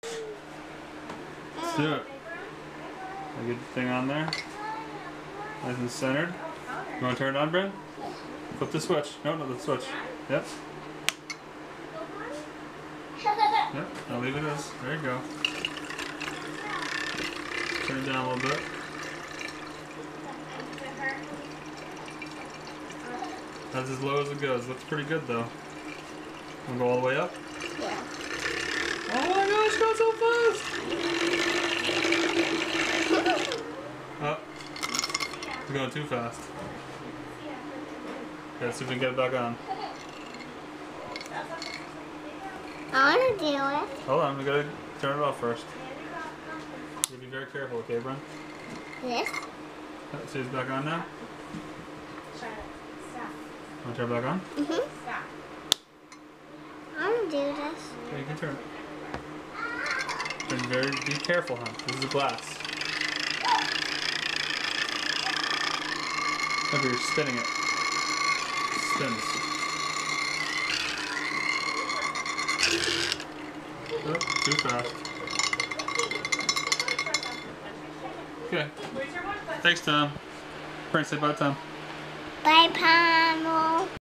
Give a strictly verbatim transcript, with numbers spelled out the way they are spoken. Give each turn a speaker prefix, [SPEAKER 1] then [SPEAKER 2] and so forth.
[SPEAKER 1] Let's do it. I get the thing on there. Nice and centered. You want to turn it on, Brent? Flip the switch. No, no, the switch. Yep. Yep, I'll leave it as. There you go. Turn it down a little bit. That's as low as it goes. Looks pretty good though. Wanna go all the way up?
[SPEAKER 2] Yeah.
[SPEAKER 1] Oh my gosh, go so fast! Oh, it's going too fast. Okay, let's see if we can get it back on.
[SPEAKER 2] I want to do it.
[SPEAKER 1] Hold on, we gotta turn it off first. You be very careful, okay, Brent?
[SPEAKER 2] This?
[SPEAKER 1] Oh, see it's back on now? Want to turn it back on?
[SPEAKER 2] Mm-hmm. I want to do this.
[SPEAKER 1] Okay, you can turn it. And very, be careful, huh? This is a glass. Remember, you're spinning it. Spins. Oh, too fast. Okay. Thanks, Tom. Prince, say bye, Tom.
[SPEAKER 2] Bye, Pamo.